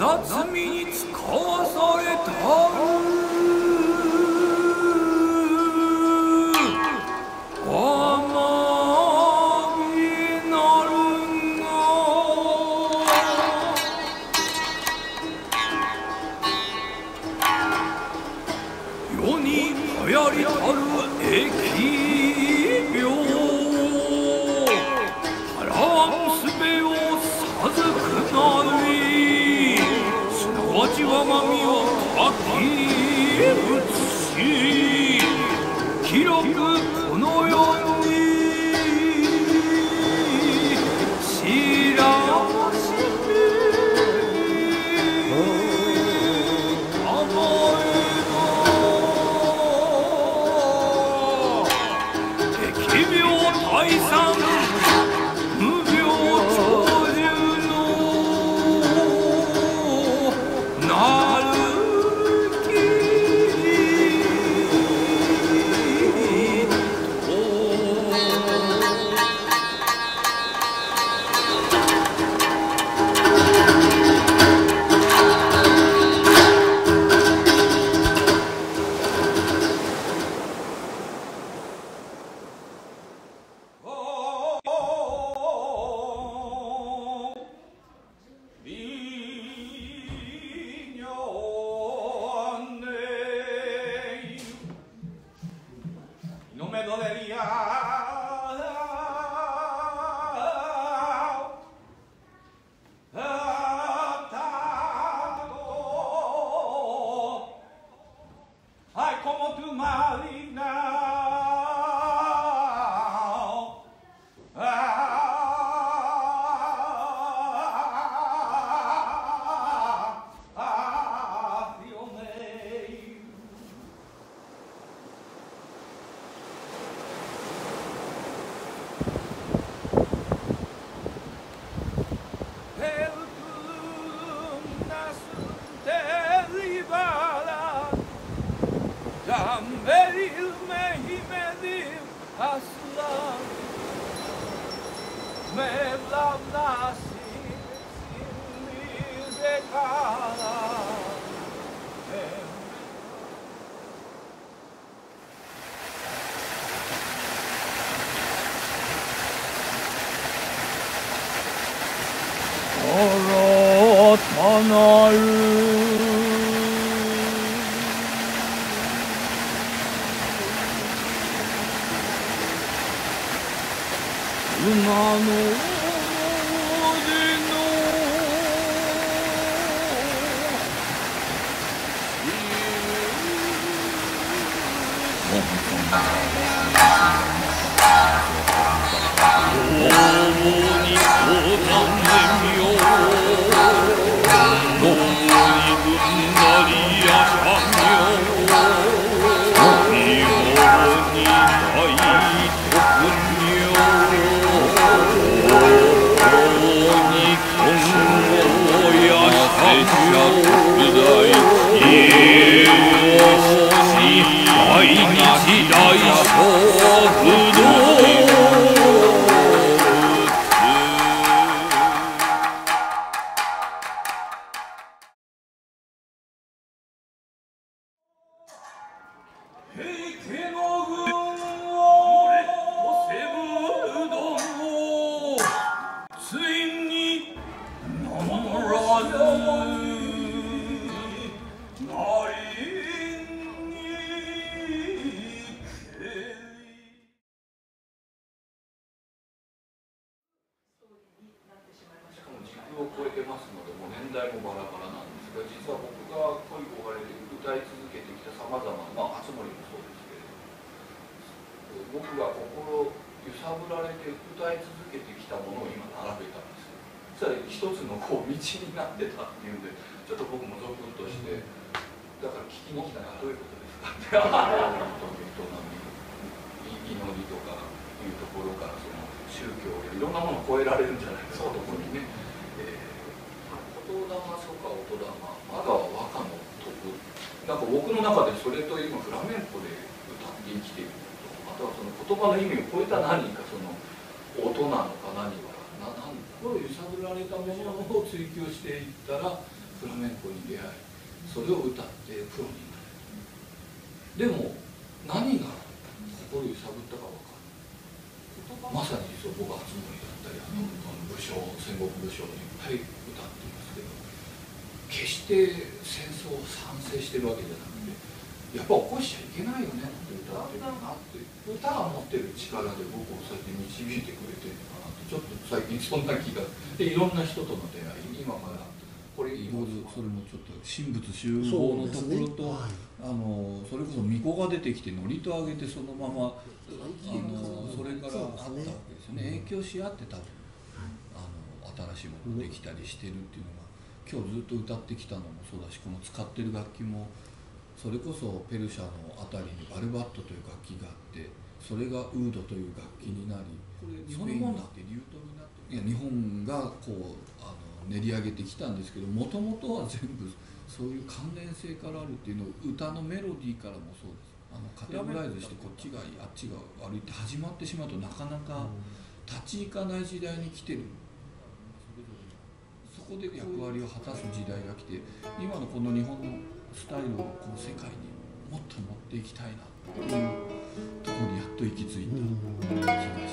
だ罪に使わされたる。世に流行りたる疫病、払わんすべを授くなり、すなわち我が身を書き写し、広くこの世に知ら第三無病長寿のなるき新たなる馬のを超えてますので、もう年代もバラバラなんですが、実は僕が恋焦がれて歌い続けてきたさまざまな、熱森もそうですけれども、僕が心揺さぶられて歌い続けてきたものを今並べたんですよ。そしたら一つのこう道になってたっていうんで、ちょっと僕もゾクッとして、だから聞きに来たらどういうことですかって、営みとかいうところから、その宗教やいろんなものを超えられるんじゃないですか、そこにね。言霊とか音霊、まだ和歌の徳、なんか僕の中でそれと今フラメンコで歌って生きていること、あとはその言葉の意味を超えた何か、その音なのか何か、心を揺さぶられたものを追求していったら、 フラメンコに出会い、それを歌ってプロになる。でも何が心揺さぶったか分かる。まさに実は僕は熱森だったり武将、戦国武将にいっぱい歌っていますけど、決して戦争を賛成してるわけじゃなくて、やっぱ起こしちゃいけないよねって歌ってるなって、歌が持ってる力で僕をそうやって導いてくれてるのかなと、ちょっと最近そんな気がで、いろんな人との出会い、今からこれ今それもちょっと神仏集合のところと、それこそ巫女が出てきて祝詞をあげてそのままそれからあったわけですよね。影響し合って多分新しいものができたりしてるっていうのが今日ずっと歌ってきたのもそうだし、この使ってる楽器もそれこそペルシャのあたりにバルバットという楽器があって、それがウードという楽器になり、これ日本のもんだって流通になって、いや日本がこう練り上げてきたんですけど、もともとは全部そういう関連性からあるっていうのを歌のメロディーからもそうです。カテゴライズしてこっちがいいあっちが悪いって始まってしまうとなかなか立ち行かない時代に来てる。そこで役割を果たす時代が来て、今のこの日本のスタイルをこの世界にもっと持っていきたいなっていうところにやっと行き着いた気がします。